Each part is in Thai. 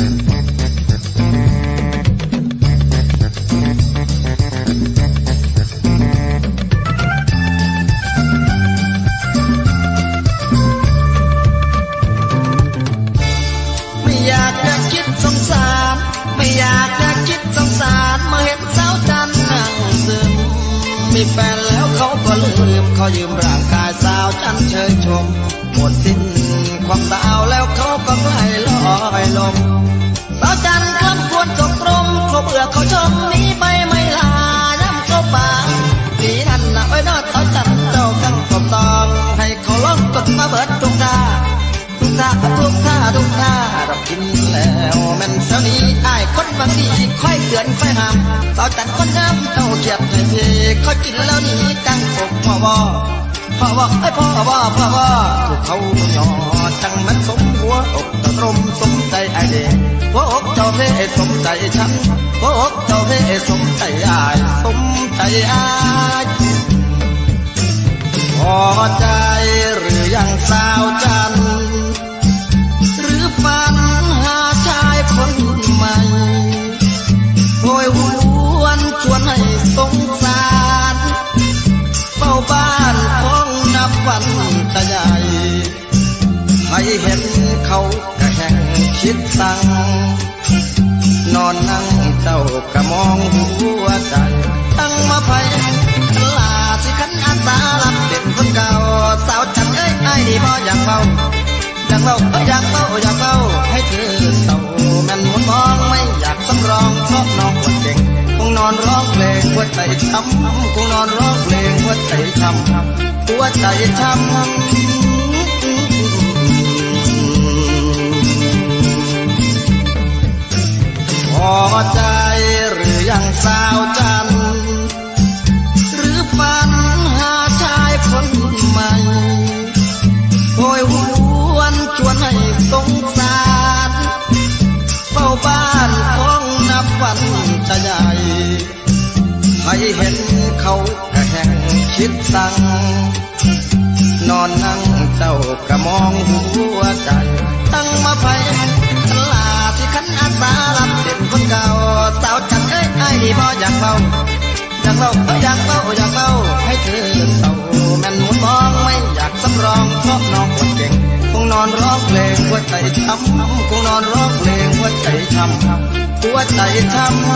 ไม่อยากจะคิดสงสารไม่อยากจะคิดสงสารมาเห็นสาวจันนั่งซึมมีแฟนแล้วเขาก็ลืมเขายืมร่างกายสาวจันเชยชมหมดสิ้นความสาวแล้วเขาก็ใกล้ลอยลมสาวจันคล้ำควรตกตรมเขาเบื่อเขาชมหนีไปไม่ลาย้ำเขาป่าปีนั้นนะไว้นอดสาวจันเจ้ากังกบตองให้เขาล้มกดมาเบิดทุกท่าทุกท่าทุกท่าทุกท่าเรากินแล้วแม่นเท่านี้ไอ้คนบางทีค่อยเตือนค่อยห้ามสาวจันคนน้ำเจ้าเกียบให้เทเขากินแล้วนี้กังกบพ่อบ่พ่อบ่ไอ้พ่อบ่พ่อบ่ถูกเขาหยอจังมันสมหัวอกตะตรมสมใจไอเด็กหัวอกเจ้าเทสมใจฉันหัวอกเจ้าเทสมใจอายสมใจอายพอใจหรือยังสาวจันหรือฝันหาชายคนใหม่โอยหวนชวนให้สงสารเฝ้าบ้านของนับวันตะใหญ่ให้เห็นเขากระแห่งคิดสั่งนอนนั่งเจ้ากะมองหัวใจตั้งมาไฟลาสิขันอาสาลับเป็นคนเก่าสาวจันเอ้ยไอ้นี่บ่อยากเฝ้าอยากเฝ้าอยากเฝ้าอยากเฝ้าให้เธอเศร้าแม่นหมดมองไม่อยากสำรองเพราะน้องปวดเก่งคงนอนร้องเพลงหัวใจช้ำคงนอนร้องเพลงหัวใจช้ำหัวใจช้ำพอใจหรือยังสาวจันหรือฝันหาชายคนใหม่โอยหวนชวนให้สงสารเฝ้าบ้านของนับวันจะใหญ่ให้เห็นเขากระแห่งคิดสั่งนอนนั่งเจ้ากะมองหัวใจตั้งมาไฟลาที่ขันอาสาลับเป็นคนเก่าสาวจันเอ้ยไอ้นี่บ่อยากเฝ้าอยากเฝ้าอยากเฝ้าอยากเฝ้าให้เธอเศร้าแม่นหมุนมองไม่อยากสำรองเพราะน้องปวดเก่งคงนอนร้องเพลงหัวใจช้ำคงนอนร้องเพลงหัวใจช้ำหัวใจช้ำ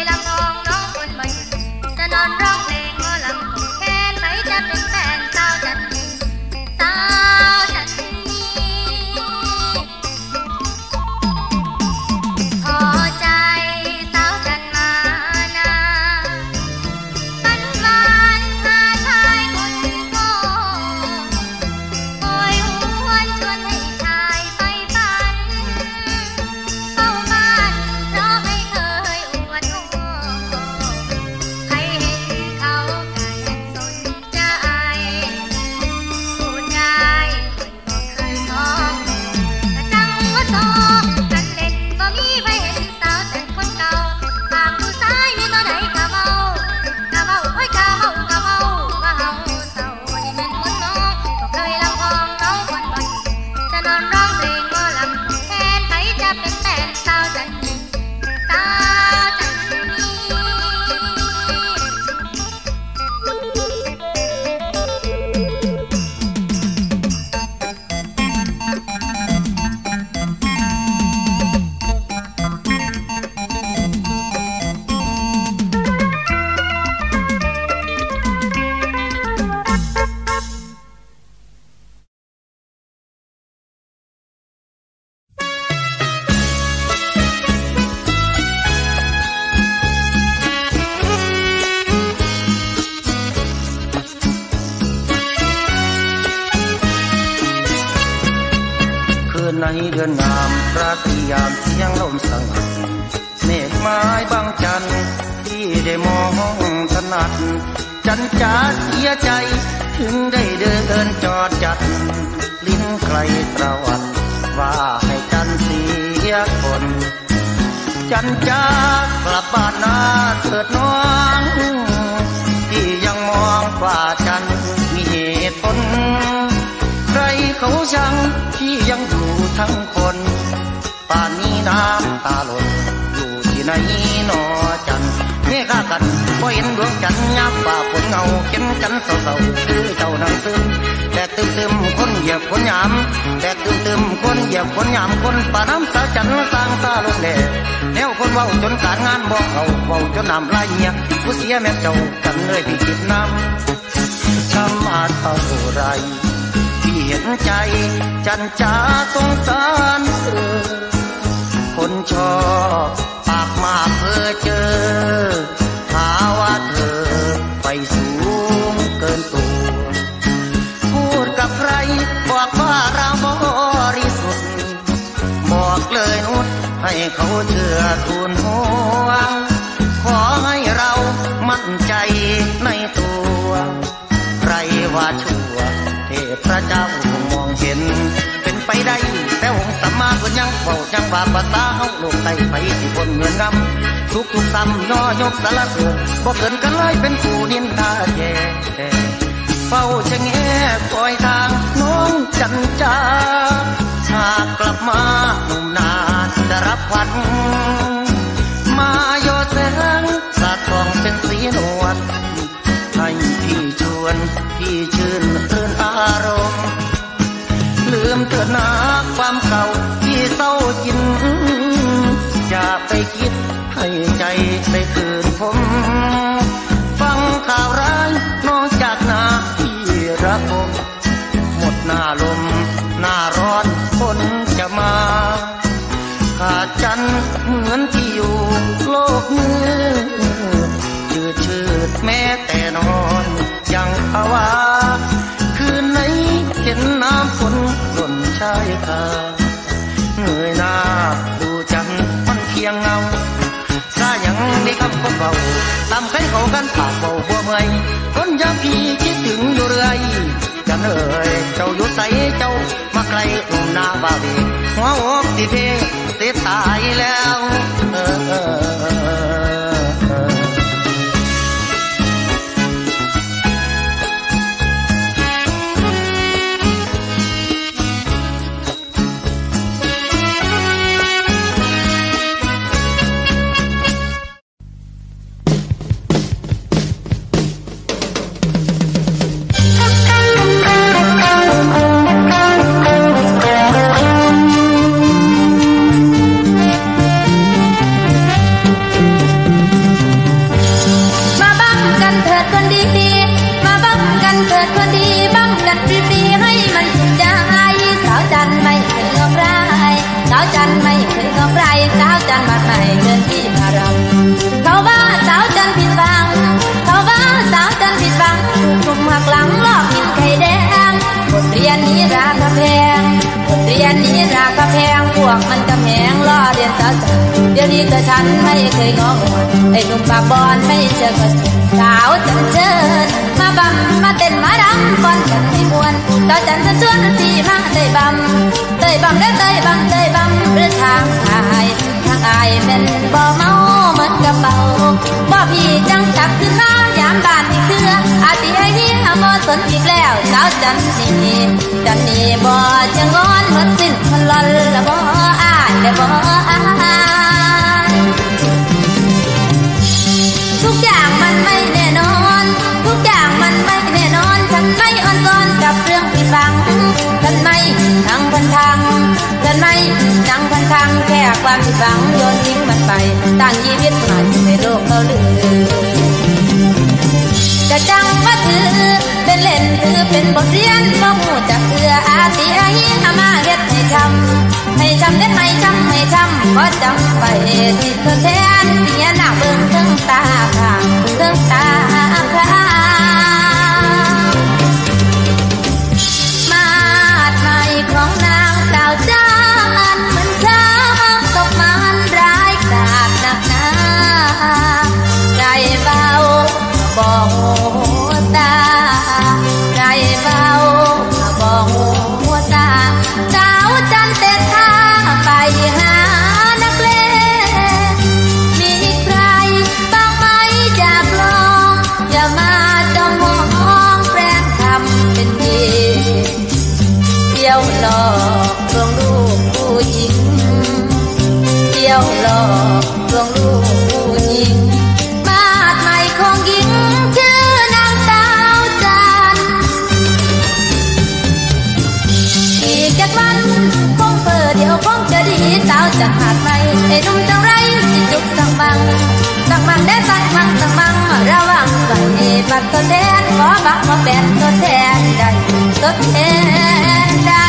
ร้องเพลงหมอลำคงแค้นใครจะเป็นแฟนสาวจันเดือนงามราตรียามเสียงลมสงัดเมฆไม้บางจันทร์ที่ได้มองถนัดจันจ๋าเสียใจถึงได้เดินจอดจัดลิ้นใครตระวัดว่าให้จันเสียคนจันจ๋ากลับบ้านนาเถิดน้องที่ยังมองว่าจันมีเหตุผลใครเขาชังที่ยังอยู่ทั้งคนป่านนี้น้ำตาหล่นอยู่ที่ไหนหนอจันเมื่อข้ากันก็เห็นดวงจันทร์ยับฝ่าฝนเงาเข็นจันทร์เศร้าๆคือเจ้านั่งซึมแต่ตึมคนเหยียบคนยามแต่ตึมคนเหยียบคนยามคนป่าน้ำสาจันทร์สร้างตาลงแดดแนวคนเว้าจนการงานบอกเอาเว้าจนน้ำลายเหี่ยผู้เสียแม่เจ้ากันเลยพิจิตน้ำช้ำมาเท่าไรพี่เห็นใจจันจ๋าสงสารคนชอบปากมากเพ้อเจอหาว่าเธอไปสูงเกินตัวพูดกับใครบอกว่าเราบริสุทธิ์บอกเลยนุชให้เขาเชื่อทูลหัวขอให้เรามั่นใจในตัวใครว่าชั่วเทพเจ้ามองเห็นเป็นไปได้แต่องค์สัมมาก็ยังเฝ้ายังว่าภาษาเฮาโลกไต้ไปที่คนเหมือนงำทุกซ้ำย่อยกสารเสริญบ่เกินกันเลยเป็นผู้นินทาแย่เฝ้าชะแงคอยทางน้องจันจ๋าหากกลับมาหนุ่มนาจะรับขวัญมาโยแสงสาดส่องเป็นสีนวลให้พี่ชวนพี่ชื่นรื่นอารมณ์ลืมเถิดนาความเก่าที่เศร้ากินอย่าไปคิดให้ใจไปคืนผมฟังข่าวร้ายน้องจากนาที่รักผมหมดหน้าลมหน้าร้อนฝนจะมาขาดจันเหมือนที่อยู่โลกนี้ชืดแม้แต่นอนยังภาวะคืนไหนเห็นน้ำฝนหล่นชายคาเหนื่อยหน้าดูจันมันเพียงเงาซายังได้คำคนเบาตามใครเขากันปากเบาบัวเมื่อยคนยามพี่คิดถึงอยู่เรื่อยจันเอ๋ยเจ้าอยู่ใสเจ้ามาไกลหนุ่มหน้าบ่าวดีหัวอกที่เพเสียตายแล้วเดี๋ยวนี้ก็ฉันไม่เคยงอหวนไอ้หนุ่มปากบอนไม่เจอก็สาวจันเชิญมาบำมาเต้นมาดำก่อนฉันให้มวนสาวจันจะชวนพี่มาเตยบำเตยบำและเตยบำเตยบำหรือทางอายเป็นบ่เมาเหมือนกับเบาบ่พี่จังจับคือข้ายามบ้านนี่คืออาทิไอ้เหี้ยบ่สนอีกแล้วสาวจันนี่บ่จะงอนเหมือนสิ้นมันลอนละบ่อายและบ่ทุกอย่างมันไม่แน่นอนทุกอย่างมันไม่แน่นอนฉันไม่อ่อนซ้อนกับเรื่องผิดหวังฉันไม่นั่งพันทางฉันไม่นั่งพันทางแค่ความผิดหวังโยนทิ้งมันไปตั้งชีวิตใหม่ในโลกเขาลือกระจังว่าถือเป็นเล่นถือเป็นบทเรียนบ่หูจักเอื้ออาทิไอ้มาเฮ็ดให้ช้ำเด็ดให้ช้ำก็จำไปสิเธอแทนเสียหน้าเบิ่งถึงตาข้างถึงตาข้างมาดใหม่ของนางสาวจ้ามาจ้องมองแปลงคำเป็นดีเที่ยวหลอกลวงลูกผู้หญิงเที่ยวหลอกลวงลูกผู้หญิงมาดใหม่ของหญิงชื่อนางสาวจันอีกจากวันคงเปิดเดี๋ยวคงจะดีสาวจะหาดใหม่ไอ้หนุ่มจังไรสิจุกสั่งบังได้ตั้งมั่งตั้งมั่งระวังไว้บัดตัวแทนขอบักมาเป็นตัวแทนได้ตัวแทนได้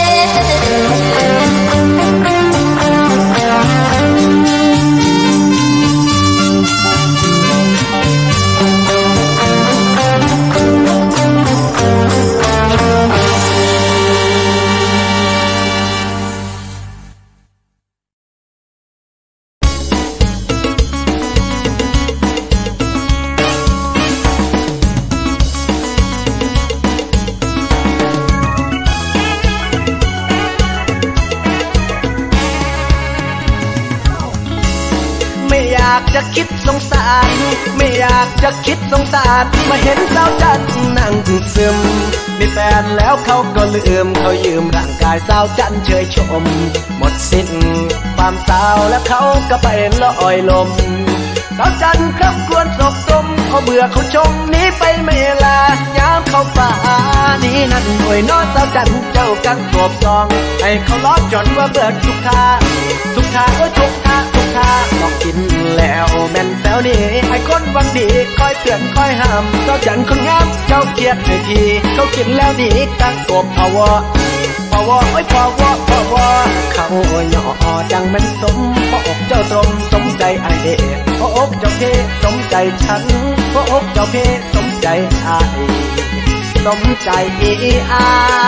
อยากจะคิดสงสารไม่อยากจะคิดสงสารมาเห็นสาวจันนั่งซึมมีแฟนแล้วเขาก็ลืมเขายืมร่างกายสาวจันเฉยชมหมดสิ้นความสาวแล้วเขาก็ไปลอยลมสาวจันครับควรศพตมเขาเบื่อเขาชมนี้ไปไม่ลายามเขาป่านี้นั่นหน่วยนอนสาวจันเจ้ากังกบซองให้เขาล้อจนว่าเบื่อทุกท่าก็ทุกท่าบอกกินแล้วแม่นแซวนี่ให้คนหวังดีคอยเตือนคอยห้ามสาวจันคนงามเจ้าเกียรติให้ทีเขากินแล้วนี่กังกบพาวโอ้ยพาวเขาหย่อจังมันสมพระอกเจ้าตรงสมใจไอเด็กพระอกเจ้าเพสมใจฉันพระอกเจ้าเพสมใจไอสมใจไอ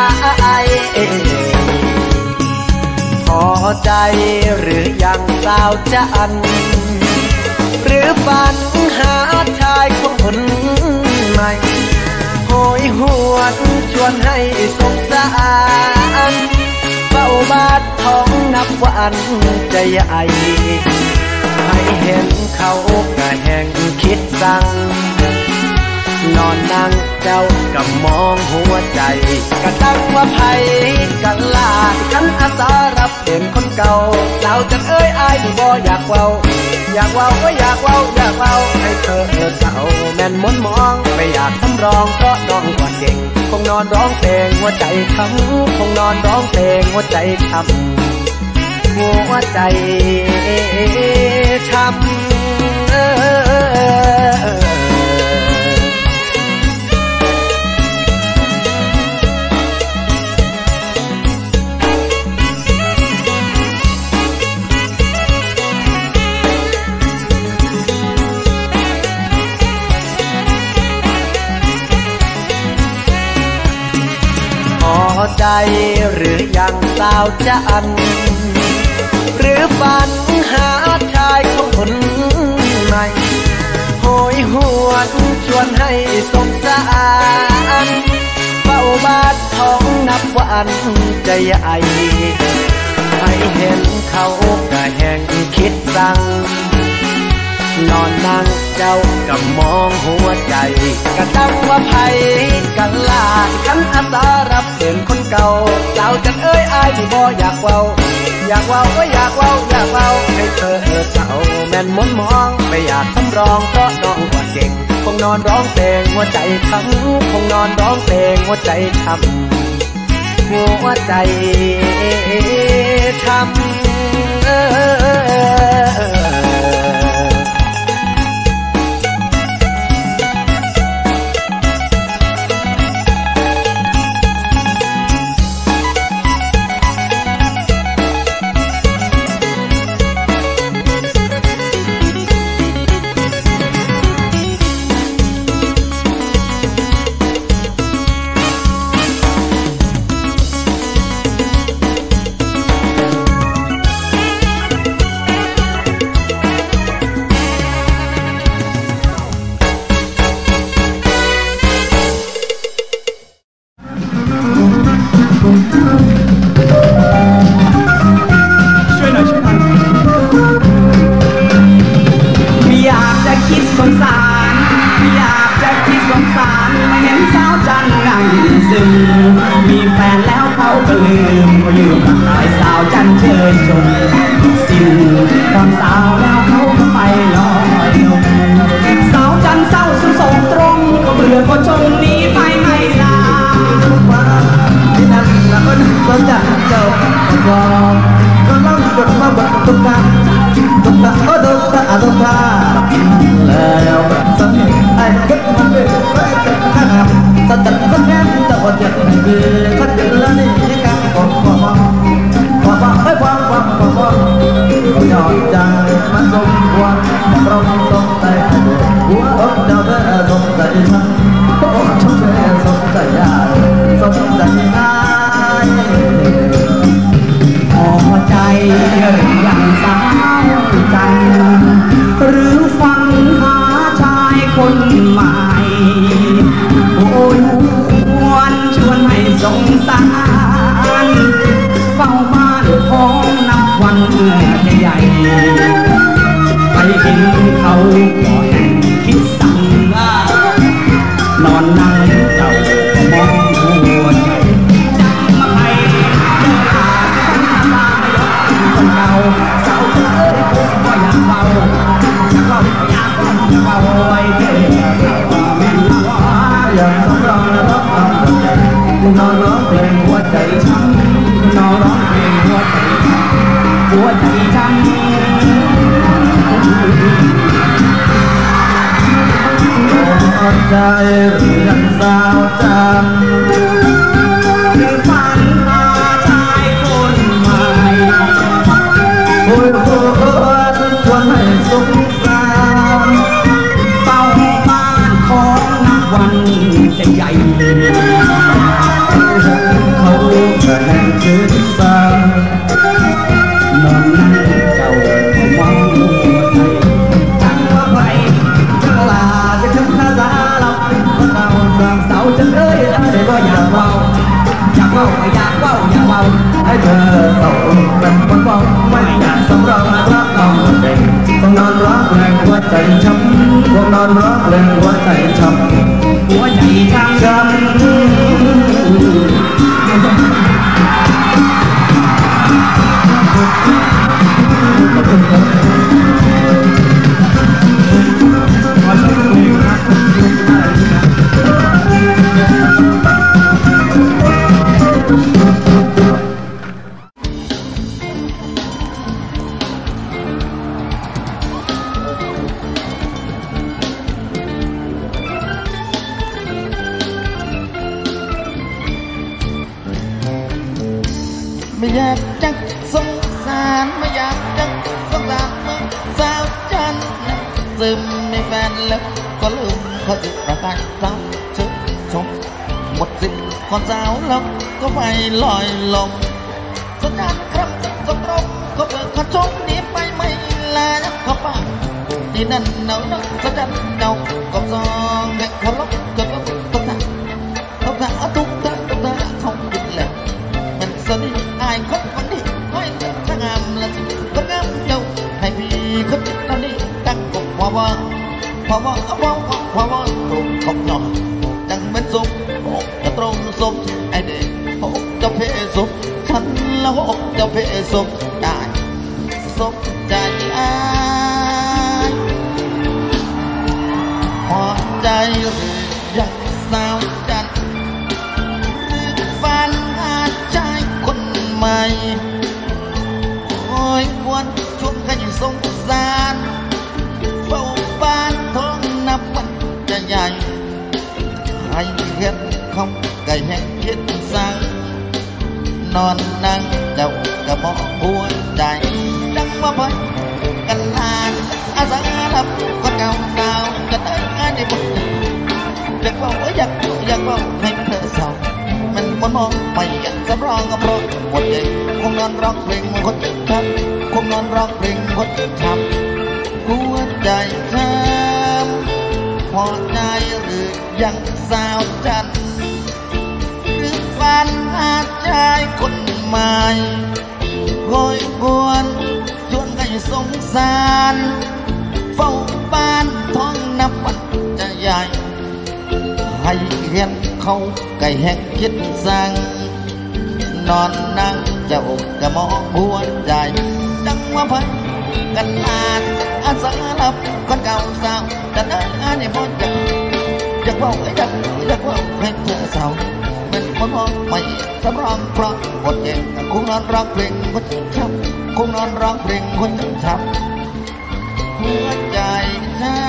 พอใจหรือยังสาวจันหรือฝันหาชายคนใหม่โหยหวนชวนให้สงสารเฝ้าบาดท้องนับวันจะใหญ่ให้เห็นเขากะแห่งคิดสั่งนอนนั่งเจ้ากับมองหัวใจกะตั้งว่าไผกันลาฉันอาสารับเป็นคนเก่าสาวจันเอ้ยอายบ่อยากเว้าก็อยากเว้าให้เธอเก่าแม่นมนมองไม่อยากทำร้องเพราะน้องกว่าเก่งคงนอนร้องเพลงหัวใจช้ำคงนอนร้องเพลงหัวใจช้ำหัวใจช้ำพอใจหรือยังสาวจันหรือฝันหาชายคนใหม่โหยหวนชวนให้สงสารเฝ้าบาดท้องนับวันจะใหญ่ให้เห็นเขากะแห่งคิดสั่งนอนนั่งเจ้ากับมองหัวใจกะตั้งว่าไผกันลาฉันอาสารับเป็นคนเก่าสาวจันเอ้ยอายบ่อยากเว้าก็อยากเว้าให้เธอเก่าแม่นมนมองไม่อยากทำร้องเพราะน้องกว่าเก่งคงนอนร้องเพลงหัวใจช้ำคงนอนร้องเพลงหัวใจช้ำหัวใจช้ำาวจันนั่งซึมมีแฟนแล้วเขาก็ลืมก็ยืมกับนายสาวจันเชยชมสิ้นตอนสาวแล้วเขาก็ไปลอยลมสาวจันเศร้าสุดโศกตรงก็เบื่อก็จมหนีไปไม่ลาที่นั่นละก็จะเจ้าก็ร้องบทมาบทตุกตาตุกตาโอ้ตุกตาตุกตาแล้วแบบสันไอ้ก็มันเป็นไปแต่ข้างสันตัดคนแก่แต่ว่าจะคือคนเดียวแล้วนี่การบอกให้ความเขายอดใจมันสมควรเราต้องใจหัวอกเจ้าเด้อสมใจฉันโอ้ชมเด้อสมใจยาสมใจนายพอใจหรือยังสาวจันหรือฟังหาชายคนใหม่โอ้ยหวนชวนให้สงสารเฝ้าบ้านของนับวันจะใหญ่ไปเห็นเขาก็แห่งคิดสั่งนอนนั่งเจ้าก็มองหัวใจจังมาให้เดินหาคนมาลายกคนเก่าสาวเอ้ยก็อยากเบาอยากเบาไว้เถิดแม่นว่าอย่างสำรองและรับความสนใจนอนร้องเพลงหัวใจช้ำนอนร้องเพลงหัวใจช้ำหัวใจช้ำหัวใจเรื่องสาวจันหรือฝันหาชายคนใหม่โอ้ยโอ้ยชวนให้สงสารเฝ้าบ้านของนับวันจะใหญ่เขาก็แห่งชื่นสานอนนั่งเจ้าก็มองหัวใจจังว่าไปจังลาจะขึ้นหน้าตาเราเราสร้างเสาจังเลยได้ก็อยากเบาให้เธอต้องเป็นคนบอกไม่อยากสำรองรักเราเด็กต้องนอนร้องเพลงหัวใจช้ำต้องนอนร้องเพลงหัวใจช้ำหัวใจช้ำไม่อยากจะสงสารไม่อยากจะสงสารมึงสาวจันซึมไม่แฟนแล้วก็ลืมเขาติดประกายสาวเชิดชมหมดสิทธิ์คนสาวแล้วก็ไปลอยลมสัญญาณครับก็ตรงก็เปิดขจมหนีไปไม่ลาเขาป่าที่นั่นเนาสัญญาณเก่าก็ซองแค่เขาล็อกก็ต้องทุกท่าทุกท่าทุกท่าเขาดินแล้วมันสนิทไอ้คนคนนี้ค่อยจะงามละก็งามเดียวให้พี่คนนี้ตั้งกบพอว่าตรงขอบหน่อจังเป็นสุขอกจะตรงสมไอ้เด็กอกจะเพสุขฉันแล้วอกจะเพสุขได้สมใจอ้ายพอใจหรืออยากสาวจันหรือฝันหาใจคนใหม่โอ้ยวันช่วงให้สงสารเฝ้าบ้านท้องนับวันจะใหญ่ให้เห็นเขาไก่แห่งคิดสั่งนอนนั่งเจ้ากระบอกหัวใจดังมาพันกันลานอาสาลับคนเก่าสาวกันได้ในบุญอยากบอกอยากบอกให้เธอสาวมันมองไม่อยากจะร้องกับร้องหมดใจคงนอนร้องเพลงมันคนจะทำคงนอนร้องเพลงคนจะทำหัวใจช้ำพอใจหรือยังสาวจันหรือฝันหาใจคนใหม่โอยหวนชวนให้สงสารเฝ้าบ้านท้องนับวันจะใหญ่ใให้เห็นเขาไก่แหกคิดสั่งนอนนั่งจะอกจะมองหัวใจดังว่าพันกันนานอาสาลับคนเก่าสาวแต่นั้นอันนี้พอจะว่าให้ดังจะว่าให้เธอสาวเป็นคนมองไม่สำรองเพราะบทเองคงนอนร้องเพลงคนช้ำคงนอนร้องเพลงคนช้ำหัวใจช้ำ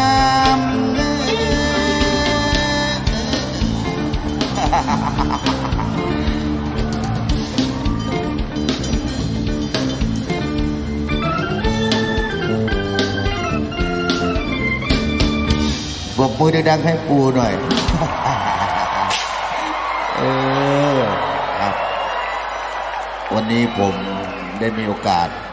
ปรบมือดังๆให้ปูหน่อยครับวันนี้ผมได้มีโอกาส